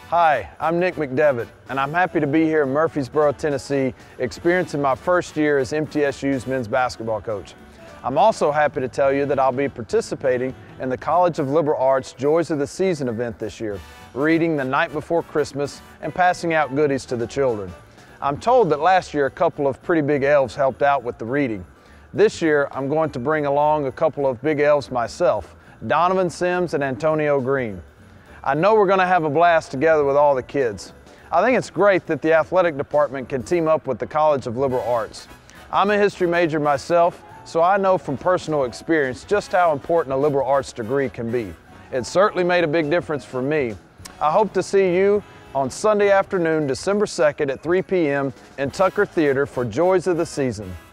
Hi, I'm Nick McDevitt, and I'm happy to be here in Murfreesboro, Tennessee, experiencing my first year as MTSU's men's basketball coach. I'm also happy to tell you that I'll be participating in the College of Liberal Arts Joys of the Season event this year, reading the night before Christmas and passing out goodies to the children. I'm told that last year a couple of pretty big elves helped out with the reading. This year I'm going to bring along a couple of big elves myself, Donovan Sims and Antonio Green. I know we're going to have a blast together with all the kids. I think it's great that the athletic department can team up with the College of Liberal Arts. I'm a history major myself, so I know from personal experience just how important a liberal arts degree can be. It certainly made a big difference for me. I hope to see you on Sunday afternoon, December 2nd at 3 p.m. in Tucker Theater for Joys of the Season.